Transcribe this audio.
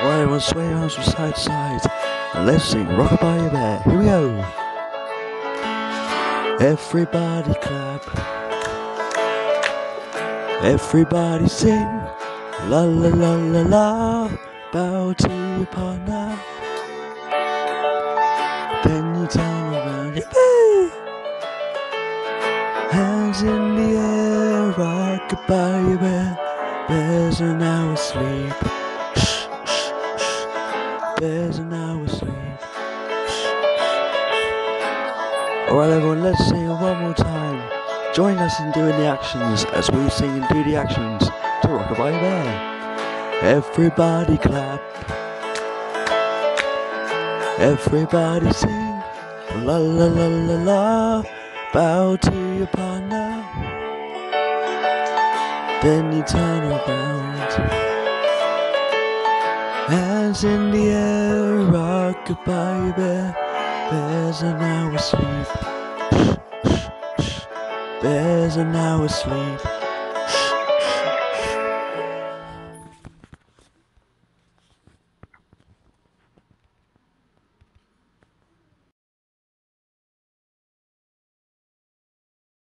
Alright, everyone, sway your arms from side to side, and let's sing Rockabye Bear. Here we go. Everybody clap, everybody sing, la la la la la, bow to your partner. Then you turn around, yippee! Hands in the air, rockabye bear. Bears are now asleep. Shh, shh, shh. Bears are now asleep. Alright everyone, let's sing it one more time. Join us in doing the actions as we sing and do the actions to Rockabye Bear. Everybody clap, everybody sing, la la la la la, bow to your partner. Then you turn around, hands in the air, Rockabye Bear. Bears are now asleep. Bears are now asleep.